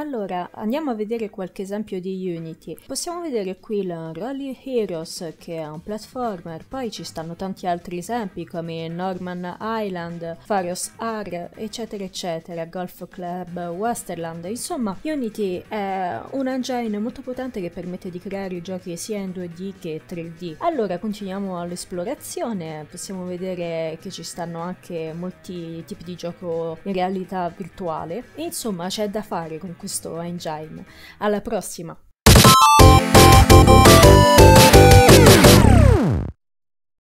Allora, andiamo a vedere qualche esempio di Unity. Possiamo vedere qui il Rally Heroes, che è un platformer, poi ci stanno tanti altri esempi come Norman Island, Pharos R, eccetera eccetera, Golf Club, Westerland. Insomma, Unity è un engine molto potente che permette di creare giochi sia in 2D che 3D. Allora, continuiamo l'esplorazione, possiamo vedere che ci stanno anche molti tipi di gioco in realtà virtuale e insomma c'è da fare con questo engine. Alla prossima!